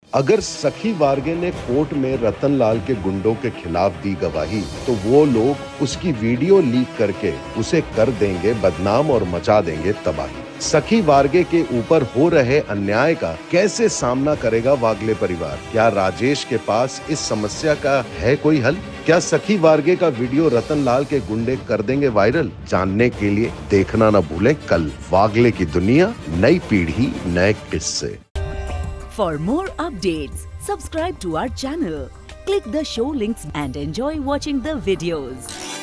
अगर सखी वार्गे ने कोर्ट में रतनलाल के गुंडों के खिलाफ दी गवाही तो वो लोग उसकी वीडियो लीक करके उसे कर देंगे बदनाम और मचा देंगे तबाही। सखी वार्गे के ऊपर हो रहे अन्याय का कैसे सामना करेगा वागले परिवार? क्या राजेश के पास इस समस्या का है कोई हल? क्या सखी वार्गे का वीडियो रतनलाल के गुंडे कर देंगे वायरल? जानने के लिए देखना न भूलें कल वागले की दुनिया, नई पीढ़ी नए किस्से। For more updates, subscribe to our channel, click the show links and enjoy watching the videos.